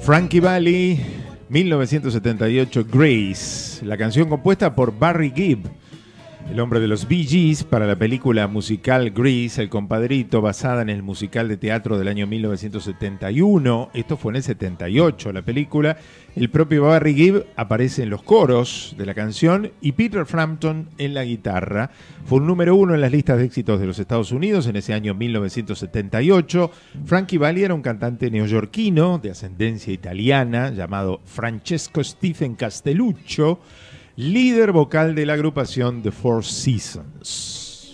B: Frankie Valli, mil novecientos setenta y ocho, Grace, la canción compuesta por Barry Gibb, el hombre de los Bee Gees, para la película musical Grease, El Compadrito, basada en el musical de teatro del año mil novecientos setenta y uno. Esto fue en el setenta y ocho la película. El propio Barry Gibb aparece en los coros de la canción y Peter Frampton en la guitarra. Fue un número uno en las listas de éxitos de los Estados Unidos en ese año mil novecientos setenta y ocho. Frankie Valli era un cantante neoyorquino de ascendencia italiana llamado Francesco Stephen Castelluccio, líder vocal de la agrupación The Four Seasons.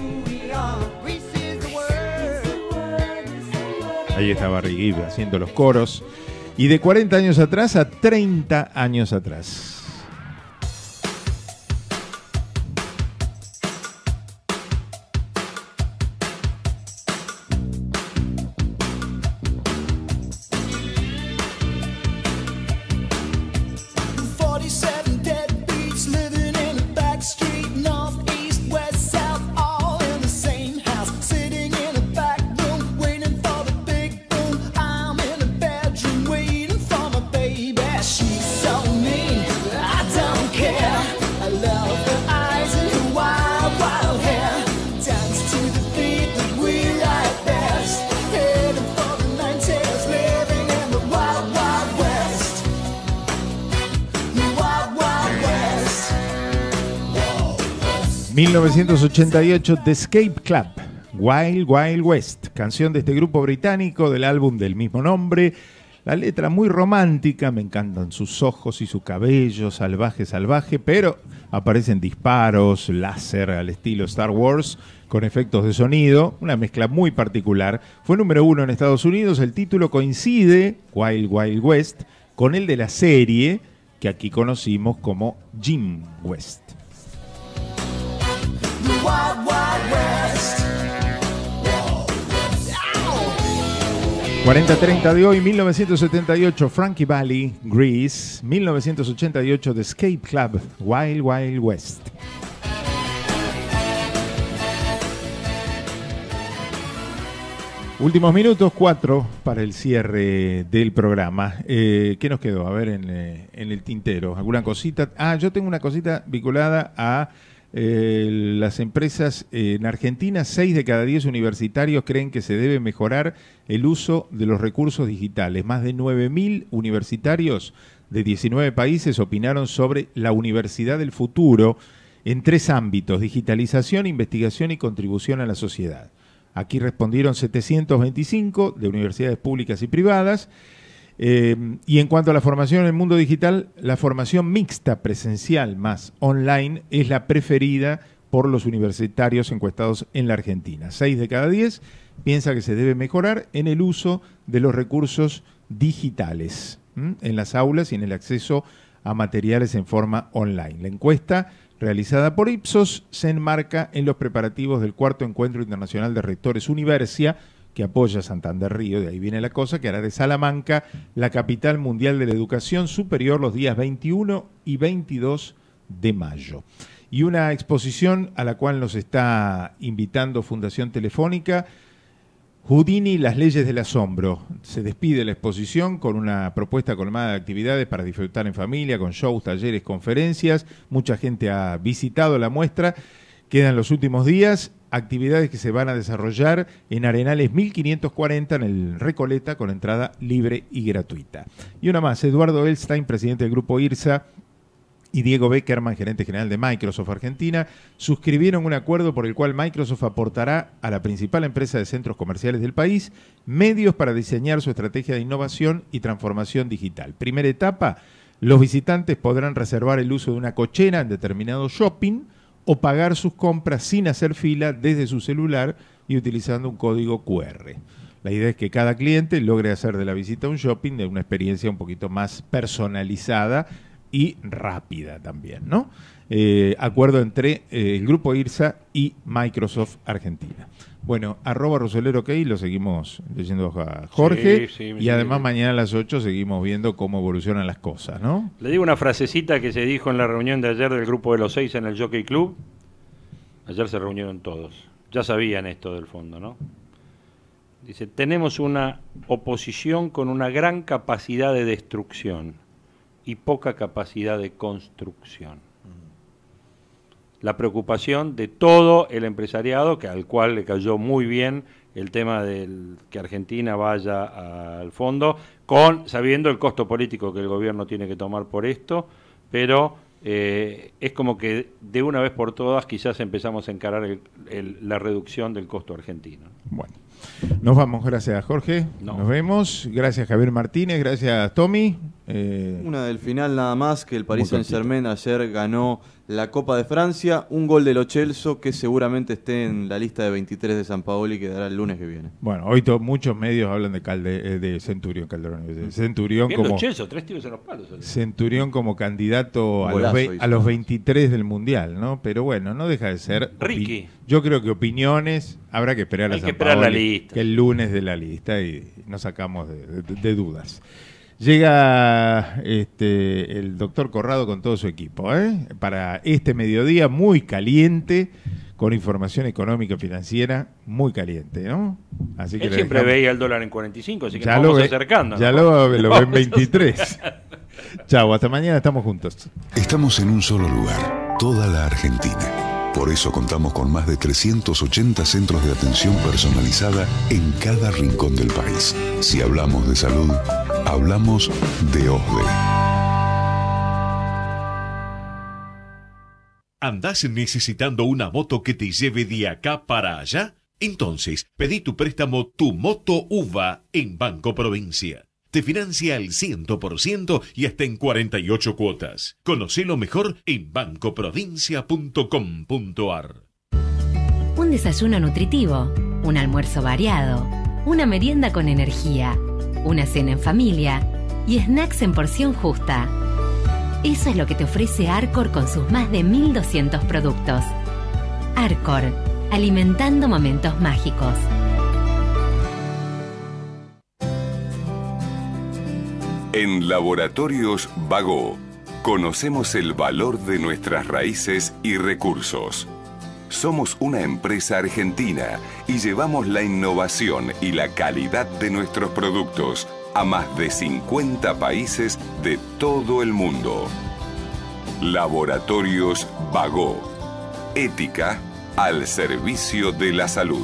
B: Ahí está Barry Gibb haciendo los coros. Y de cuarenta años atrás a treinta años atrás. mil novecientos ochenta y ocho, The Escape Club, Wild Wild West, canción de este grupo británico del álbum del mismo nombre. La letra muy romántica, me encantan sus ojos y su cabello, salvaje, salvaje, pero aparecen disparos, láser al estilo Star Wars, con efectos de sonido, una mezcla muy particular. Fue número uno en Estados Unidos, el título coincide, Wild Wild West, con el de la serie que aquí conocimos como Jim West. cuarenta treinta de hoy, mil novecientos setenta y ocho, Frankie Valli, Grease, mil novecientos ochenta y ocho, The Escape Club, Wild Wild West. Últimos minutos, cuatro para el cierre del programa. Eh, ¿Qué nos quedó? A ver, en, eh, en el tintero. ¿Alguna cosita? Ah, yo tengo una cosita vinculada a eh, las empresas eh, en Argentina. Seis de cada diez universitarios creen que se debe mejorar el uso de los recursos digitales. Más de nueve mil universitarios de diecinueve países opinaron sobre la universidad del futuro en tres ámbitos: digitalización, investigación y contribución a la sociedad. Aquí respondieron setecientos veinticinco de universidades públicas y privadas. Eh, y en cuanto a la formación en el mundo digital, la formación mixta presencial más online es la preferida por los universitarios encuestados en la Argentina. Seis de cada diez piensa que se debe mejorar en el uso de los recursos digitales ¿m? en las aulas y en el acceso a materiales en forma online. La encuesta, realizada por Ipsos, se enmarca en los preparativos del cuarto Encuentro Internacional de Rectores Universia, que apoya Santander Río, de ahí viene la cosa, que hará de Salamanca la capital mundial de la educación superior los días veintiuno y veintidós de mayo. Y una exposición a la cual nos está invitando Fundación Telefónica, Houdini, las leyes del asombro. Se despide la exposición con una propuesta colmada de actividades para disfrutar en familia, con shows, talleres, conferencias. Mucha gente ha visitado la muestra. Quedan los últimos días, actividades que se van a desarrollar en Arenales mil quinientos cuarenta en el Recoleta, con entrada libre y gratuita. Y una más, Eduardo Elstein, presidente del Grupo IRSA, y Diego Beckerman, gerente general de Microsoft Argentina, suscribieron un acuerdo por el cual Microsoft aportará a la principal empresa de centros comerciales del país medios para diseñar su estrategia de innovación y transformación digital. Primera etapa, los visitantes podrán reservar el uso de una cochera en determinado shopping o pagar sus compras sin hacer fila desde su celular y utilizando un código cu erre. La idea es que cada cliente logre hacer de la visita a un shopping de una experiencia un poquito más personalizada y rápida también, ¿no? Eh, acuerdo entre eh, el Grupo IRSA y Microsoft Argentina. Bueno, arroba Rosolero OK, lo seguimos leyendo a Jorge,
C: sí, sí,
B: y
C: sí,
B: además
C: sí.
B: mañana a las ocho seguimos viendo cómo evolucionan las cosas, ¿no?
C: Le digo una frasecita que se dijo en la reunión de ayer del Grupo de los Seis en el Jockey Club. Ayer se reunieron todos. Ya sabían esto del fondo, ¿no? Dice, tenemos una oposición con una gran capacidad de destrucción y poca capacidad de construcción. La preocupación de todo el empresariado, que al cual le cayó muy bien el tema de que Argentina vaya al fondo, con sabiendo el costo político que el gobierno tiene que tomar por esto, pero eh, es como que de una vez por todas quizás empezamos a encarar el, el, la reducción del costo argentino.
B: Bueno, nos vamos, gracias Jorge, no. Nos vemos, gracias Javier Martínez, gracias Tommy. Eh,
D: Una del final nada más, que el Paris Saint-Germain ayer ganó la Copa de Francia, un gol de Lo Celso que seguramente esté en la lista de veintitrés de Sampaoli que dará el lunes que viene.
B: Bueno, hoy to, muchos medios hablan de, Calde, de Centurión Calderón, de Centurión
C: Bien,
B: como
C: Lo Celso, tres tiros en los palos.
B: Centurión como candidato a
D: Golazo
B: los, ve, a los veintitrés del Mundial, ¿no? Pero bueno, no deja de ser.
C: Ricky.
B: Yo creo que opiniones habrá que esperar
C: Hay
B: a
C: que esperar la lista.
B: Que el lunes de la lista y nos sacamos de, de, de dudas. Llega este, el doctor Corrado con todo su equipo, ¿eh? Para este mediodía muy caliente, con información económica y financiera muy caliente, ¿no? Así que
C: Él siempre
B: dejamos...
C: veía el dólar en cuarenta y cinco, así que
B: ya
C: nos
B: lo
C: vamos
B: ve,
C: acercando.
B: Ya
C: ¿no?
B: lo, lo ve en veintitrés. Chau, hasta mañana, estamos juntos.
E: Estamos en un solo lugar, toda la Argentina. Por eso contamos con más de trescientos ochenta centros de atención personalizada en cada rincón del país. Si hablamos de salud, hablamos de OSDE.
A: ¿Andás necesitando una moto que te lleve de acá para allá? Entonces, pedí tu préstamo Tu Moto Uva en Banco Provincia. Te financia al cien por ciento y hasta en cuarenta y ocho cuotas. Conocelo mejor en banco provincia punto com punto ar.
F: Un desayuno nutritivo, un almuerzo variado, una merienda con energía, una cena en familia y snacks en porción justa. Eso es lo que te ofrece Arcor con sus más de mil doscientos productos. Arcor, alimentando momentos mágicos.
E: En Laboratorios Bagó, conocemos el valor de nuestras raíces y recursos. Somos una empresa argentina y llevamos la innovación y la calidad de nuestros productos a más de cincuenta países de todo el mundo. Laboratorios Bagó. Ética al servicio de la salud.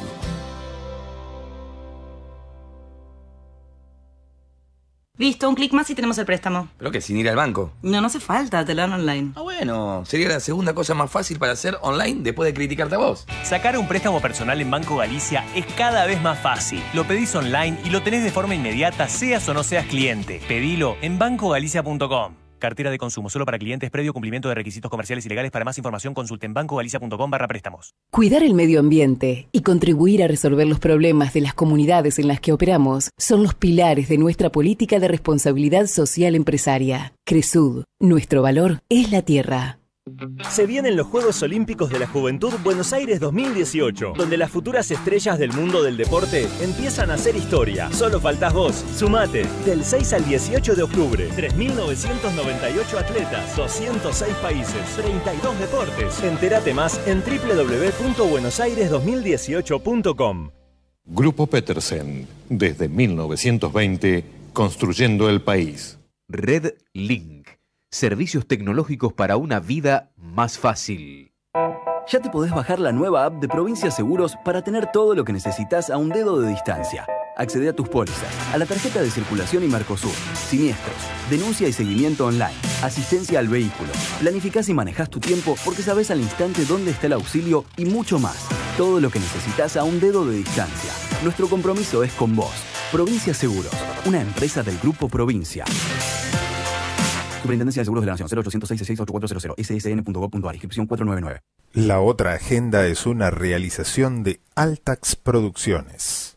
G: Listo, un clic más y tenemos el préstamo.
H: ¿Pero qué? ¿Sin ir al banco?
G: No, no hace falta, te lo dan online.
H: Ah, bueno. Sería la segunda cosa más fácil para hacer online después de criticarte a vos.
I: Sacar un préstamo personal en Banco Galicia es cada vez más fácil. Lo pedís online y lo tenés de forma inmediata, seas o no seas cliente. Pedilo en banco galicia punto com. Cartera de consumo solo para clientes, previo cumplimiento de requisitos comerciales y legales. Para más información consulte en banco galicia punto com barra préstamos.
J: Cuidar el medio ambiente y contribuir a resolver los problemas de las comunidades en las que operamos son los pilares de nuestra política de responsabilidad social empresaria. Cresud, nuestro valor es la tierra.
T: Se vienen los Juegos Olímpicos de la Juventud Buenos Aires dos mil dieciocho, donde las futuras estrellas del mundo del deporte empiezan a hacer historia. Solo faltás vos. Sumate. Del seis al dieciocho de octubre. tres mil novecientos noventa y ocho atletas, doscientos seis países, treinta y dos deportes. Entérate más en doble u doble u doble u punto buenos aires dos mil dieciocho punto com.
L: Grupo Petersen, desde mil novecientos veinte, construyendo el país.
M: Red Link. Servicios tecnológicos para una vida más fácil.
N: Ya te podés bajar la nueva app de Provincia Seguros para tener todo lo que necesitas a un dedo de distancia. Accede a tus pólizas, a la tarjeta de circulación y Mercosur, siniestros, denuncia y seguimiento online, asistencia al vehículo. Planificás y manejás tu tiempo porque sabés al instante dónde está el auxilio y mucho más. Todo lo que necesitas a un dedo de distancia. Nuestro compromiso es con vos. Provincia Seguros, una empresa del Grupo Provincia. Superintendencia de Seguros de la Nación, cero ochocientos seis, seis ocho cuatro cero cero, s s n punto gob punto a r, inscripción cuatro nueve nueve.
Q: La otra agenda es una realización de Altax Producciones.